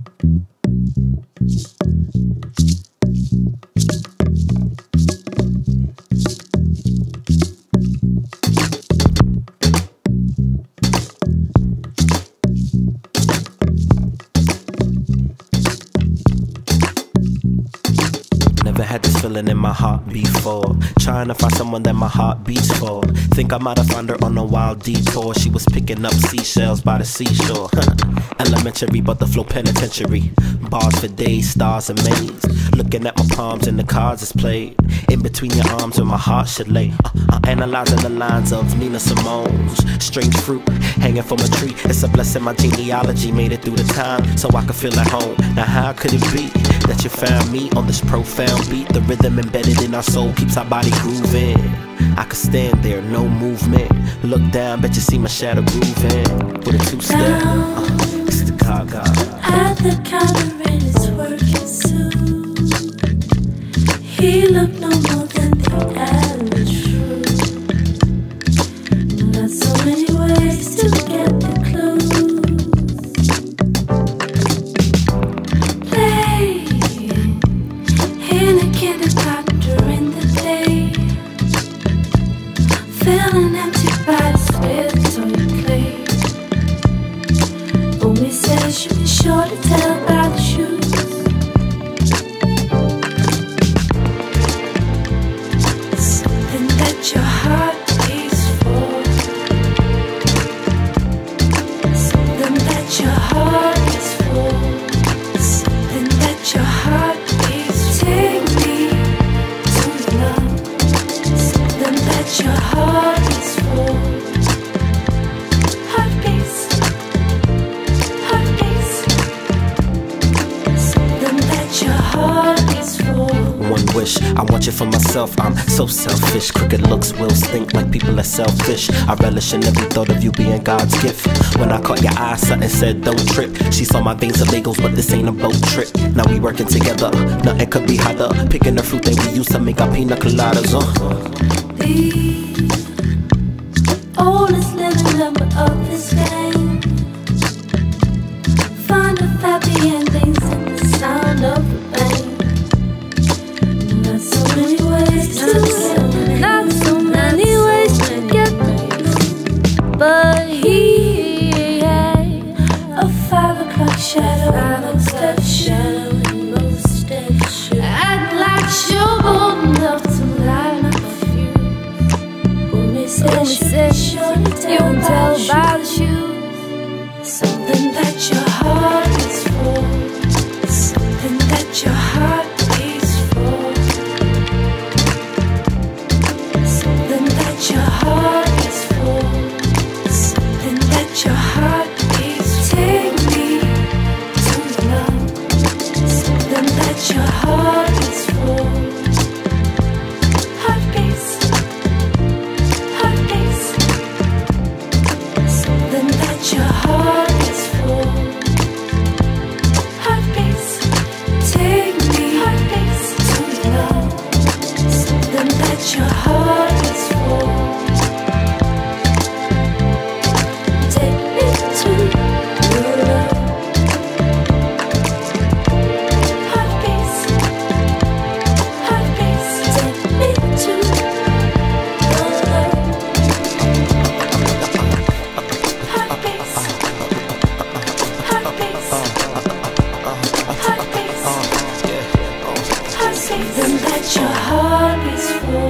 Never had this feeling in my heart before. Trying to find someone that my heart beats for. Think I might have found her on a wild detour. She was picking up seashells by the seashore. Elementary, but the flow penitentiary. Bars for days, stars and maze. Looking at my palms and the cards is played. In between your arms where my heart should lay. Analyzing the lines of Nina Simone's strange fruit hanging from a tree. It's a blessing my genealogy made it through the time, so I could feel at home. Now how could it be that you found me on this profound beat? The rhythm embedded in our soul keeps our body grooving. I could stand there, no movement. Look down, bet you see my shadow grooving. With a two-step, it's the gaga. At the counter and it's working soon. He looked no more than the average fruit. Not so many ways to get the clues. Playing in a kindergarten during the day. Feeling empty by the spirit toy clay. Only says she be sure to tell by the shoes. Something that your heart beats for. Something that your heart is for. Something that your heart beats. Take me to love. Something that your heart is for. Heartbeats. One wish, I want you for myself. I'm so selfish. Crooked looks will stink like people that sell fish. I relish in every thought of you being God's gift. When I caught your eye, something said don't trip. She saw my veins of bagels, but this ain't a boat trip. Now we working together, nothing could be harder. Picking the fruit that we used to make our pina coladas. The oldest living member of this game. Find the happy endings in the sound of the bang. Not so many ways to get, not so many ways to get there. But he had a 5 o'clock shadow, in most dead shoes. Act like you're bold enough to light up a few. Only says you can tell by the shoes. Something that your heart is for. Something that your heart beats for. Something that your heart is for. Something that your heart beats. Take me to love. Something that your heart is for. Heartbeats. Heartbeats. Something that your heart is for. Heartbeats. Take me to love. Something that your heart is for. Take me to your love. Heartbeats. Heartbeats. Take me to your love. Heartbeats. Heartbeats. Heartbeats. Something that your heart beats for.